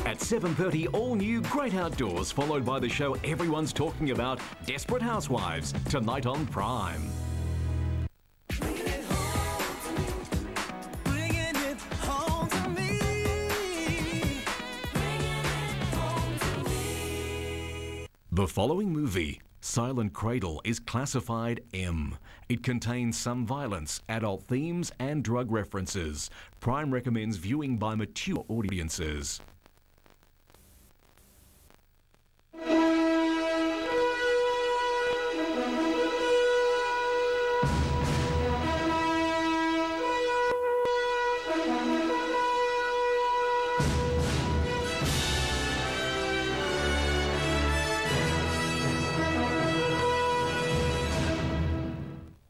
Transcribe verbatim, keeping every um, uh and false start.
At seven thirty, all new Great Outdoors, followed by the show everyone's talking about, Desperate Housewives, tonight on Prime. The following movie, Silent Cradle, is classified M. It contains some violence, adult themes and drug references. Prime recommends viewing by mature audiences.